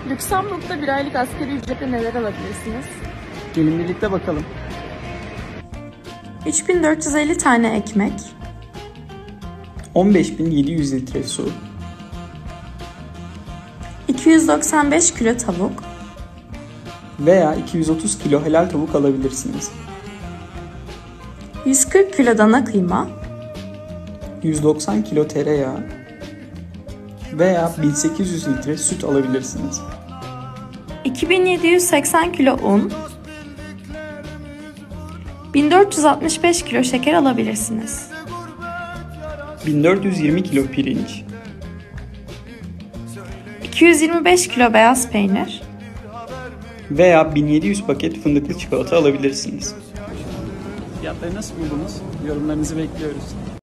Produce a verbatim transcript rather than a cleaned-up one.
Lüksemburg'da bir aylık asgari ücretle neler alabilirsiniz? Gelin birlikte bakalım. üç bin dört yüz elli tane ekmek, on beş bin yedi yüz litre su, iki yüz doksan beş kilo tavuk, veya iki yüz otuz kilo helal tavuk alabilirsiniz. yüz kırk kilo dana kıyma, yüz doksan kilo tereyağı veya bin sekiz yüz litre süt alabilirsiniz. iki bin yedi yüz seksen kilo un, bin dört yüz altmış beş kilo şeker alabilirsiniz. bin dört yüz yirmi kilo pirinç, iki yüz yirmi beş kilo beyaz peynir, veya bin yedi yüz paket fındıklı çikolata alabilirsiniz. Fiyatları nasıl buldunuz? Yorumlarınızı bekliyoruz.